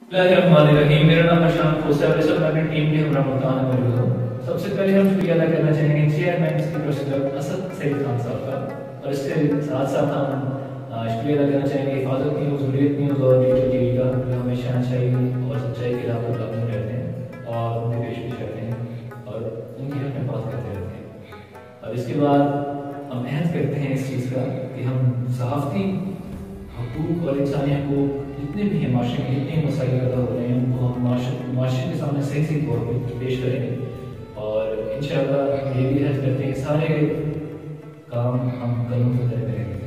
बिस्मिल्लाहिर्रहमानिर्रहीम। मेरा नाम अशान खोसा है, मैं अपनी टीम के हमरा मुल्तान में मौजूद हूँ। सबसे पहले हम शुक्रिया अदा करना चाहेंगे चेयरमैन इसकी प्रेसिडेंट असद सईद खान साहब का, और इसके साथ साथ हम शुक्रिया अदा करना चाहेंगे हिफाजत न्यूज़, हुर्रियत न्यूज़ और डिजिटल टीवी का, जो हमेशा सच्चाई और सच्चाई के राह पर कायम रहते हैं और उनकी पेशकश करते हैं और उनकी हक में बात करते रहते हैं। और इसके बाद हम अहद करते हैं इस चीज़ का कि हम सहाफ़ती हकूक़ और इंसानी हकूक़ जितने भी हैं माशरे में, जितने मसाइल पैदा हो रहे हैं, उनको हम माशरे के सामने सही तौर पर पेश करेंगे। और इंशाअल्लाह हम ये भी अहद करते हैं कि सारे काम हम कलम से तय करेंगे।